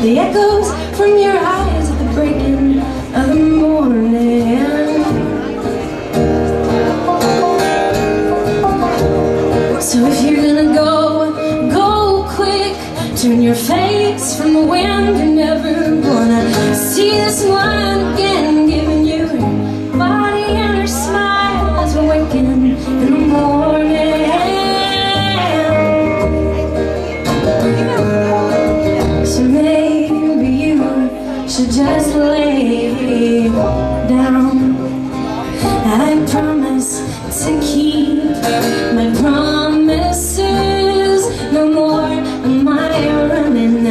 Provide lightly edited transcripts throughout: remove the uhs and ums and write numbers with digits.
the echoes from your eyes at the breaking of the morning. So if you're gonna go quick, turn your face from the wind. You're never gonna see this one again, giving you her body and her smile as we're waking in the morning. So maybe you should just lay down. I promise to keep my promises. No more am I running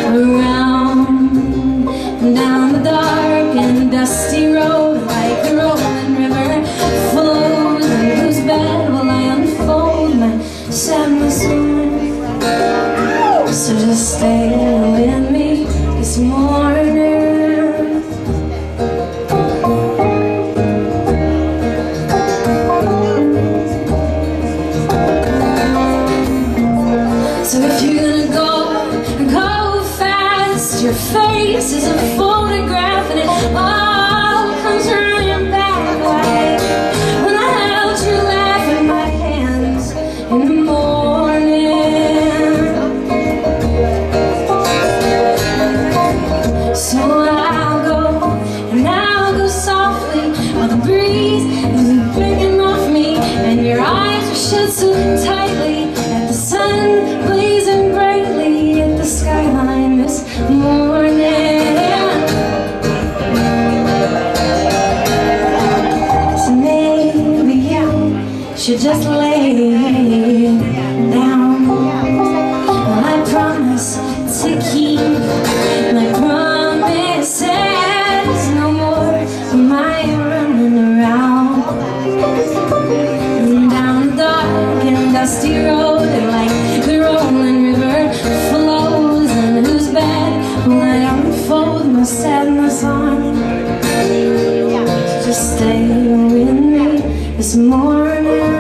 around down the dark and dusty road like the rolling river flows. And whose bed will I unfold my sadness on? So just stay with me this morning. So if you're gonna go fast, your face is a photograph and it all comes running back like when I held you laugh in my hands in the morning. So I'll go softly while the breeze is breaking off me and your eyes are shut so tightly at the sun blazing brightly at the skyline this morning. So maybe you should just lay down. Well, I promise to keep my promises. No more am I running around down the dark and dusty road and like the rolling river flows. And whose bed will I unfold my sadness on? Just stay with me this morning.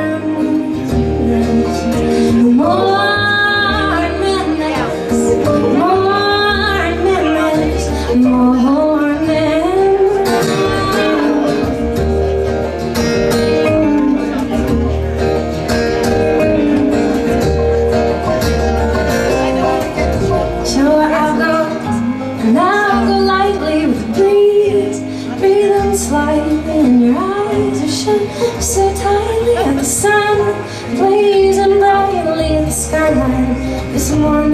And I'll go lightly with the breeze, breathing slightly, and your eyes are shut so tightly at the sun blazing brightly at the skyline this morning.